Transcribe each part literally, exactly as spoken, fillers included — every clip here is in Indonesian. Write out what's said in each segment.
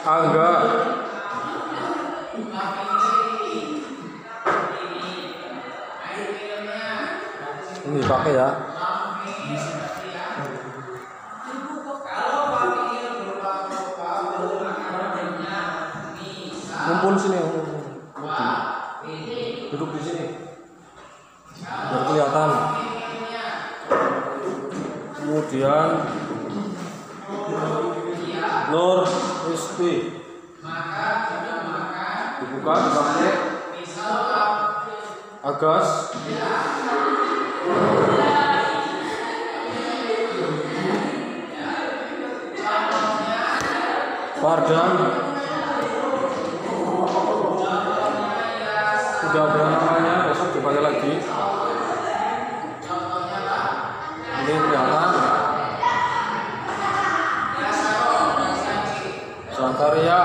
Angga. Ini pakai ya. Kumpul sini, duduk di sini biar kelihatan. Kemudian Nur Rizky dibuka, dipakai. Agas Fardan sudah ada namanya, besok dipakai lagi. Ini kelihatan. Zakaria.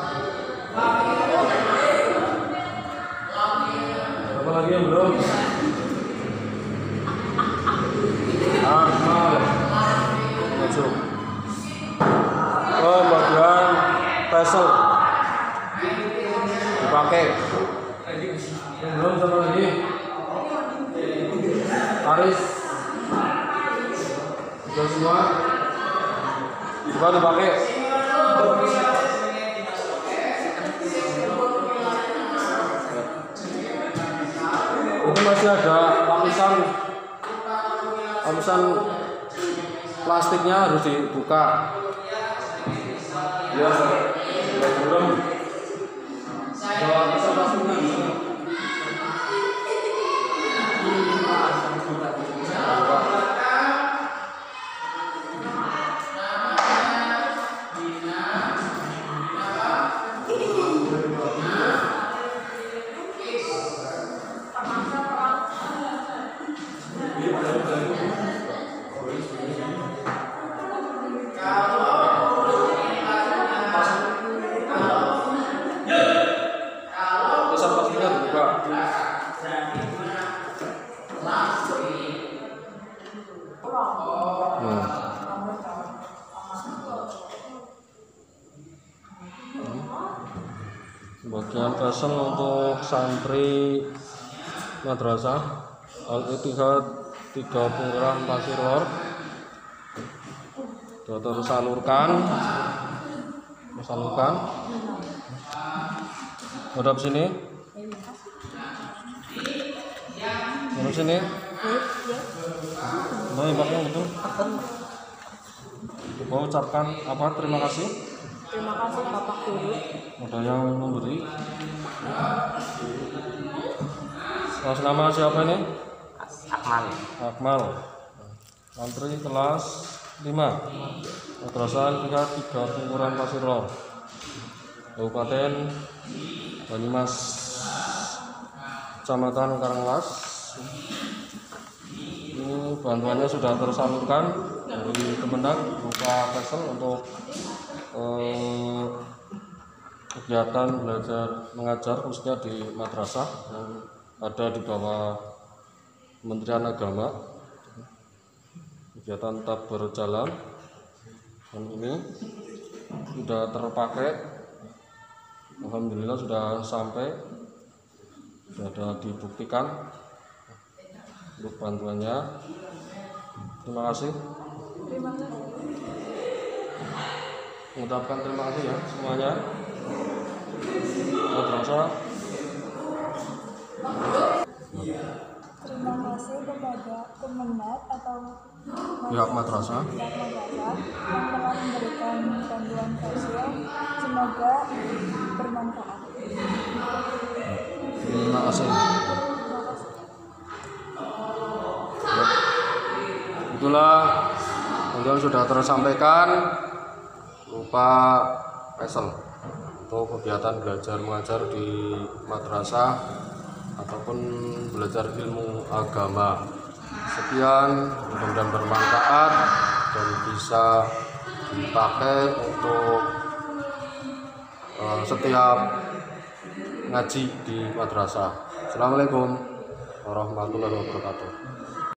Apa lagi yang belum? Akmal. Maju. Kemudian Faisal dipakai. Yang belum sama lagi Aris. Sudah semua juga dipakai. Itu masih ada lapisan lapisan plastiknya, harus dibuka ya. Belum lapisan plastiknya bagian pasang untuk santri madrasah Al-Ittihad tiga Kelurahan Pasir Lor sudah tersalurkan tersalurkan hadap sini, hadap sini. Mau ibaratnya betul. Mau ucapkan apa? Terima kasih. Terima kasih Bapak Guru. Ada yang memberi. Atas nama siapa ini? Akmal. Akmal. Santri kelas lima. Madrasah tiga tiga Kelurahan Pasir Lor, Kabupaten Banyumas, Kecamatan Karanglas. Ini bantuannya sudah tersalurkan dari Kemendag berupa Faisal untuk eh, kegiatan belajar mengajar khususnya di madrasah yang ada di bawah Kementerian Agama. Kegiatan tetap berjalan dan ini sudah terpakai, alhamdulillah sudah sampai, sudah ada dibuktikan untuk bantuannya. Terima kasih. Terima kasih. Mengucapkan terima kasih ya semuanya. Madrasah. Terima kasih kepada Kemendag atau Pihak madrasah pihak madrasah yang telah memberikan bantuan sosial. Semoga bermanfaat. Terima kasih. Ya. Itulah yang sudah tersampaikan berupa Faisal untuk kegiatan belajar mengajar di madrasah ataupun belajar ilmu agama. Sekian, mudah-mudahan bermanfaat dan bisa dipakai untuk uh, setiap ngaji di madrasah. Assalamualaikum warahmatullahi wabarakatuh.